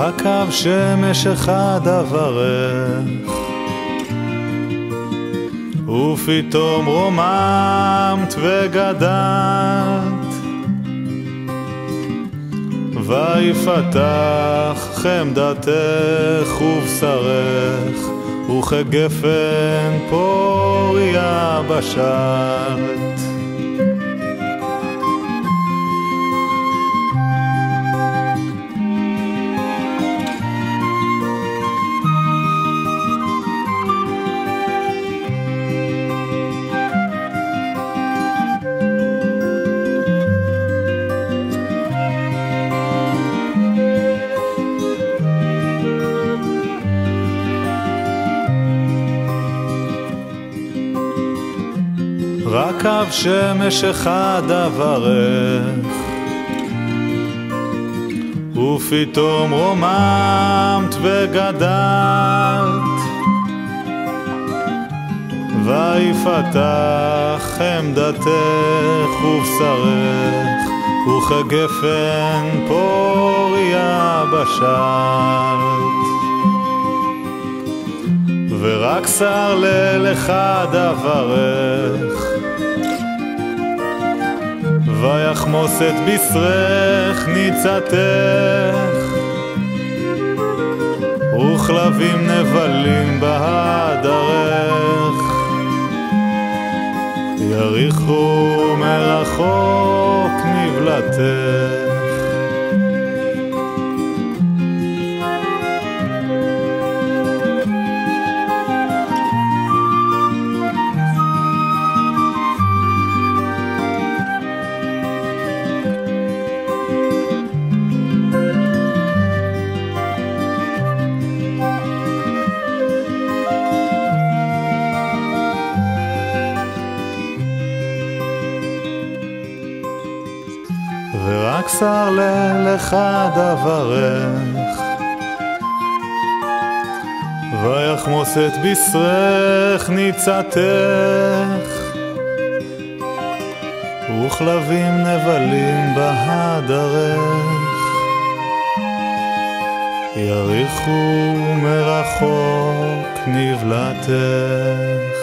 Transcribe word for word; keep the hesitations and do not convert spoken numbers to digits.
רק קו שמש אחד אברך, ופתאום רוממת וגדלת, ויפתח חמדתך ובשרך, וכגפן פוריה בשלת. רק קו שמש אחד אברך, ופתאום רוממת וגדלת, ויפתח חמדתך ובשרך, וכגפן פוריה בשלת. ורק שר ליל אחד אברך, ויחמוס את בשרך ניצתך, וכלבים נבלים בהדרך, יריחו מרחוק נבלתך. ורק שר ליל אחד אברך, ויחמוס את בשרך ניצתך, וכלבים נבלים בהדרך, יריחו מרחוק נבלתך.